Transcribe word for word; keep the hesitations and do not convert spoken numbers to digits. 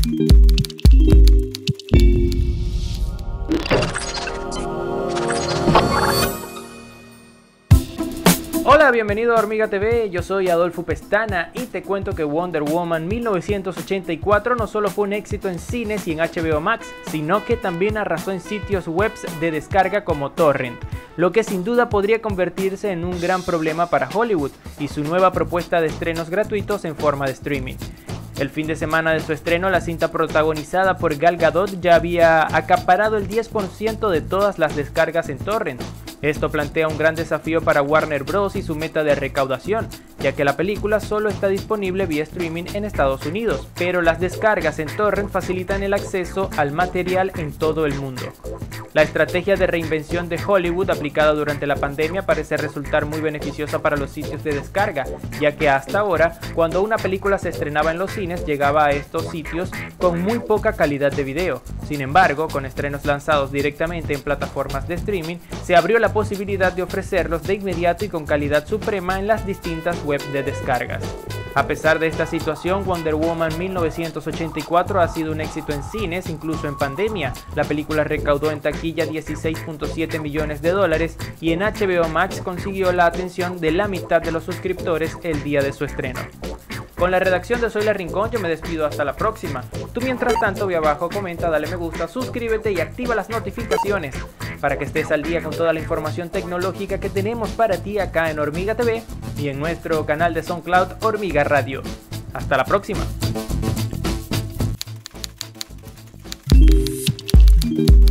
Hola, bienvenido a Hormiga T V, yo soy Adolfo Pestana y te cuento que Wonder Woman mil novecientos ochenta y cuatro no solo fue un éxito en cines y en H B O Max, sino que también arrasó en sitios web de descarga como Torrent, lo que sin duda podría convertirse en un gran problema para Hollywood y su nueva propuesta de estrenos gratuitos en forma de streaming. El fin de semana de su estreno, la cinta protagonizada por Gal Gadot ya había acaparado el diez por ciento de todas las descargas en Torrent. Esto plantea un gran desafío para Warner Bros. Y su meta de recaudación, ya que la película solo está disponible vía streaming en Estados Unidos, pero las descargas en Torrent facilitan el acceso al material en todo el mundo. La estrategia de reinvención de Hollywood aplicada durante la pandemia parece resultar muy beneficiosa para los sitios de descarga, ya que hasta ahora, cuando una película se estrenaba en los cines, llegaba a estos sitios con muy poca calidad de video. Sin embargo, con estrenos lanzados directamente en plataformas de streaming, se abrió la posibilidad de ofrecerlos de inmediato y con calidad suprema en las distintas webs de descargas. A pesar de esta situación, Wonder Woman mil novecientos ochenta y cuatro ha sido un éxito en cines, incluso en pandemia. La película recaudó en taquilla dieciséis punto siete millones de dólares y en H B O Max consiguió la atención de la mitad de los suscriptores el día de su estreno. Con la redacción de Soy La Rincón yo me despido hasta la próxima. Tú mientras tanto ve abajo, comenta, dale me gusta, suscríbete y activa las notificaciones para que estés al día con toda la información tecnológica que tenemos para ti acá en Hormiga T V y en nuestro canal de SoundCloud Hormiga Radio. Hasta la próxima.